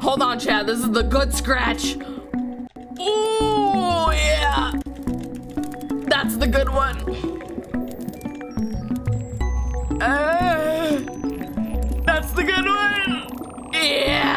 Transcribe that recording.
hold on, Chad. This is the good scratch. Ooh, yeah. That's the good one. That's the good one. Yeah.